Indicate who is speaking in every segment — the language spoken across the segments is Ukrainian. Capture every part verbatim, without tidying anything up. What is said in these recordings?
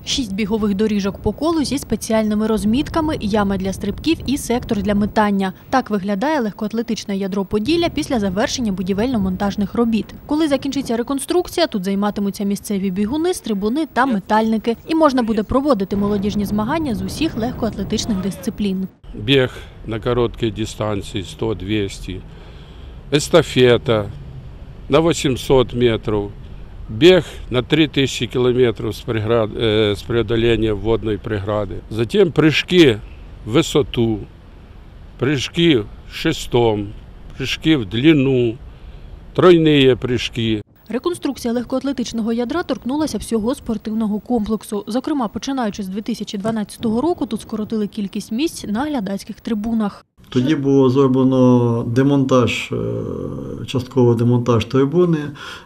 Speaker 1: Шість бігових доріжок по колу зі спеціальними розмітками, ями для стрибків і сектор для метання. Так виглядає легкоатлетичне ядро Поділля після завершення будівельно-монтажних робіт. Коли закінчиться реконструкція, тут займатимуться місцеві бігуни, стрибуни та метальники. І можна буде проводити молодіжні змагання з усіх легкоатлетичних дисциплін.
Speaker 2: Біг на короткій дистанції сто-двісті, естафета на вісімсот метрів. Бег на три тысячи километров с, преград, э, с преодолением водной преграды. Затем прыжки в высоту, прыжки в шестом, прыжки в длину, тройные прыжки.
Speaker 1: Реконструкція легкоатлетичного ядра торкнулася всього спортивного комплексу. Зокрема, починаючи з дві тисячі дванадцятого року, тут скоротили кількість місць на глядацьких трибунах.
Speaker 3: Тоді було зроблено демонтаж, частково демонтаж трибуни,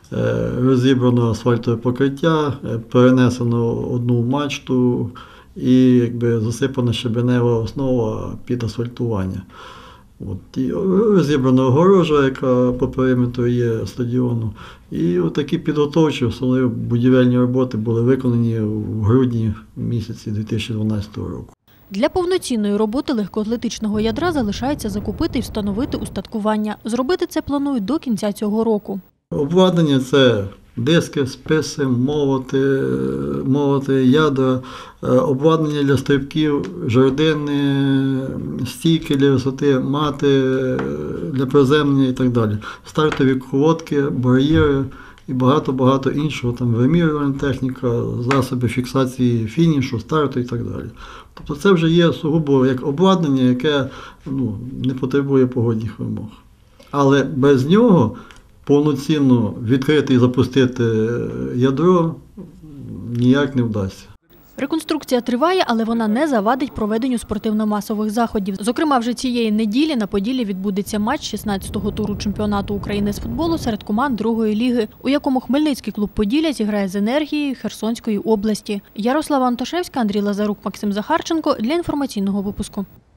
Speaker 3: розібрано асфальтове покриття, перенесено одну мачту і якби засипана щебенева основа під асфальтування. От, і розібрана огорожа, яка по периметру є стадіону. І такі підготовчі, особливо будівельні роботи були виконані в грудні місяці дві тисячі дванадцятого року.
Speaker 1: Для повноцінної роботи легкоатлетичного ядра залишається закупити і встановити устаткування. Зробити це планують до кінця цього року.
Speaker 3: Обладнання – це диски, списи, молоти, молоти, ядра, обладнання для стрибків, жердини, стійки для висоти, мати для приземлення і так далі. Стартові колодки, бар'єри і багато-багато іншого, там вимірювальна техніка, засоби фіксації фінішу, старту і так далі. Тобто це вже є сугубо як обладнання, яке ну, не потребує погодних вимог. Але без нього повноцінно відкрити і запустити ядро ніяк не вдасться.
Speaker 1: Реконструкція триває, але вона не завадить проведенню спортивно-масових заходів. Зокрема, вже цієї неділі на Поділлі відбудеться матч шістнадцятого туру чемпіонату України з футболу серед команд другої ліги, у якому Хмельницький клуб «Поділля» зіграє з «Енергією» Херсонської області. Ярослава Антошевська, Андрій Лазарук, Максим Захарченко для інформаційного випуску.